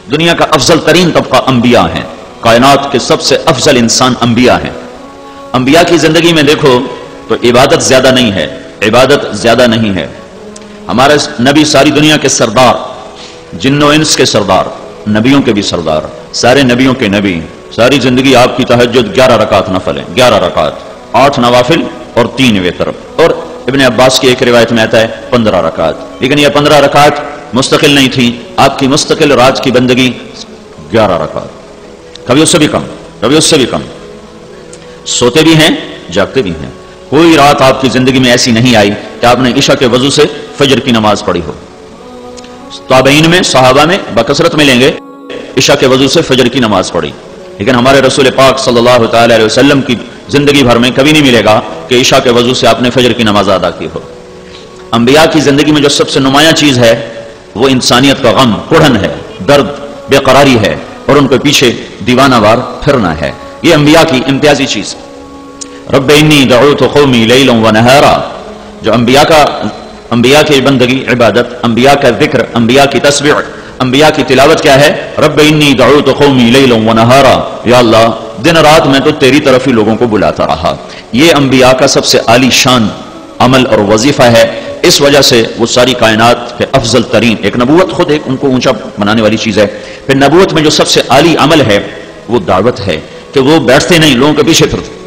دنیا کا افضل ترین طبقہ انبیاء ہیں، کائنات کے سب سے افضل انسان انبیاء ہیں۔ انبیاء کی زندگی میں دیکھو تو عبادت زیادہ نہیں ہے، عبادت زیادہ نہیں ہے۔ ہمارے نبی ساری دنیا کے سردار، جن و انس کے سردار، نبیوں کے بھی سردار، سارے نبیوں کے نبی، ساری زندگی آپ کی تہجد 11 رکعت نفل ہے، 11 رکعت، 8 نوافل اور 3 وتر، اور ابن عباس کی ایک روایت میں آتا ہے 15 رکعت۔ لیکن یہ 15 رکعت مستقل نہیں تھی، آپ کی مستقل رات کی بندگی 11 رکعت، کبھی اس سے بھی کم، کبھی اس سے بھی کم، سوتے بھی ہیں جاگتے بھی ہیں۔ کوئی رات آپ کی زندگی میں ایسی نہیں آئی کہ آپ نے عشاء کے وضو سے فجر کی نماز پڑھی ہو۔ تابعین میں، صحابہ میں بکثرت ملیں گے عشاء کے وضو سے فجر کی نماز پڑھی، لیکن ہمارے رسول پاک صلی اللہ تعالی علیہ وسلم کی زندگی بھر میں کبھی نہیں ملے گا کہ عشاء کے وضو سے آپ نے فجر کی نماز ادا کی ہو۔ انبیاء کی زندگی میں جو سب سے نمایاں چیز ہے وہ انسانیت کا غم، کڑھن ہے، درد، بے قراری ہے، اور ان کے پیچھے دیوانہ وار پھرنا ہے۔ یہ انبیاء کی امتیازی چیز۔ رب انی دعوت قومی لیلا ونہارا، جو انبیاء کی بندگی، عبادت، انبیاء کا ذکر، انبیاء کی تسبیح، انبیاء کی تلاوت کیا ہے؟ رب انی دعوت قومی لیلا ونہارا، یا اللہ دن رات میں تو تیری طرف ہی لوگوں کو بلاتا رہا۔ یہ انبیاء کا سب سے عالی شان عمل اور وظیفہ ہے، اس وجہ سے وہ ساری کائنات کے افضل ترین، ایک نبوت خود ایک ان کو اونچا بنانے والی چیز ہے، پھر نبوت میں جو سب سے عالی عمل ہے وہ دعوت ہے، کہ وہ بیٹھتے نہیں، لوگوں کے پیچھے پھرتے